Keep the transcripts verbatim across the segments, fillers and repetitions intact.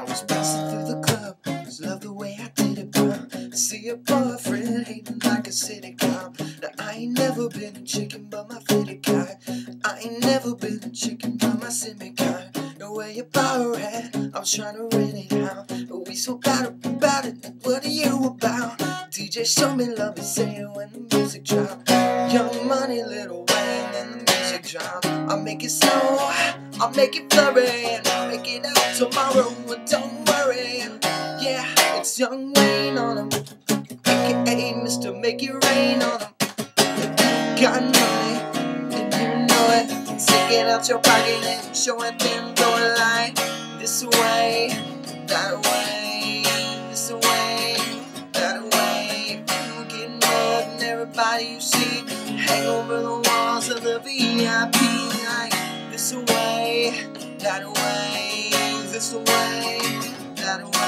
was bouncing through the club, just love the way I did it, girl. I see your boyfriend hating like a city girl. Now I ain't never been a chicken but my fitted kind. I ain't never been a chicken but my semi kind. Know where your power at, I was trying to rent it out, but we so bad about it, what are you about? D J show me love and say it when the music drop. Young Money, Lil Wayne, and the music drop. I'll make it snow, I'll make it flurry, and I'll make it out tomorrow, but don't worry. Yeah, it's Young Wayne on him, aka Mister Make It Rain on him. Got money, and you know it. Take it out your pocket and show it, then throw it like this way, that way, this way, that way. You get more than everybody you see. Hang over the walls of the V I P like this way, that way, this way, that way.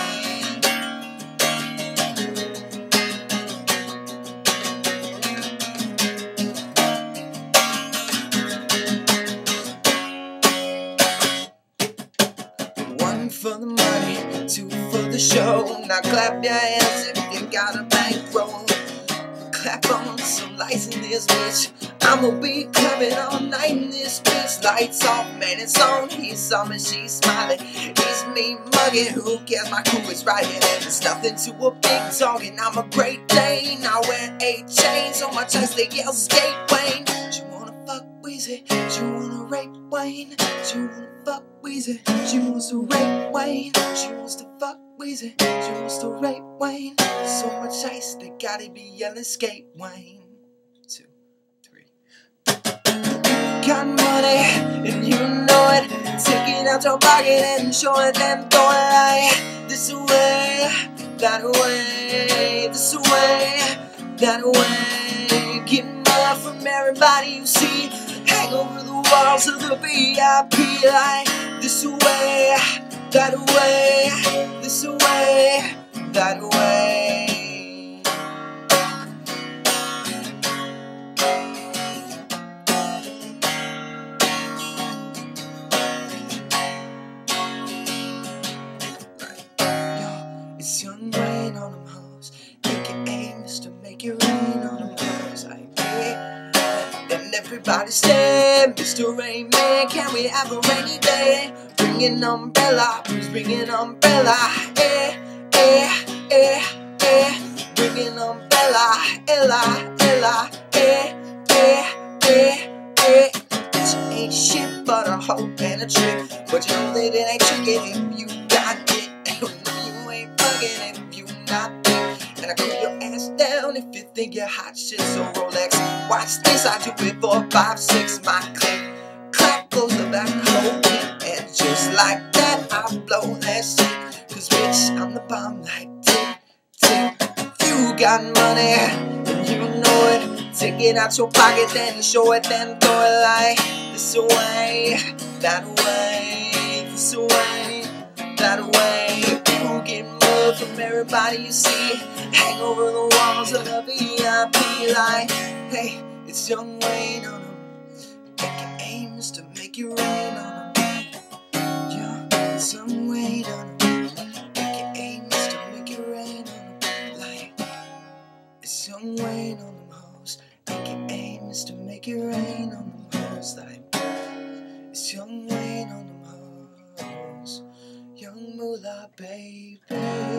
One for the money, two for the show. Now clap your hands if you got a bankroll. Clap on some lights in this bitch. I'ma be clapping all night in this bitch. Lights off, man, it's on. He saw me, she's smiling. It's me mugging, who cares? My crew is right here. It's nothing to a big dog, and I'm a Great Dane. I wear eight chains on my chest, they yell skate Wayne. She wanna fuck Weezy, she wanna rape Wayne. She wanna fuck Weezy, she wants to rape Wayne. She wants to fuck Weezy, she wants to rape Wayne. So much ice, they gotta be yelling skate Wayne. Two, three. Got money, and you know it. Take it out your pocket and show it, then throw it like this way, that way, this way, that way. Get more from everybody you see. Hang over the walls of the V I P like this way, that way, this way, that way. Yo, it's Young Wayne on them hoes, aka Mister Make It Rain on them hoes. Like, yeah. And everybody say, Mister Rain Man, can we have a rainy day? Bring an umbrella, please bring an umbrella. Eh, eh, eh, eh. Bring an umbrella, Ella, Ella. Eh, eh, eh, eh. Bitch ain't shit but a hoe and a trick, but you know that it ain't tricking if you got it. And you ain't bugging if you not it. And I cool your ass down if you think you're hot shit, so Rolex. Watch this, I do it four, five, six, my click. Clap goes the back hole, and just like that, I blow that shit. Cause bitch, I'm the bomb like tick, tick. You got money, and you know it. Take it out your pocket, then show it, then throw it like this way, that way, this way, that way. You get more from everybody you see. Hang over the walls of the V I P like, hey, it's Young Wayne on them, aka Mister Make It Rain on them. Yeah, it's Young Wayne on them, aka Mister Make It Rain on them. Like, it's Young Wayne on them hoes, aka Mister Make It Rain on them hoes. Like, it's Young Wayne on them hoes, Young Moolah baby.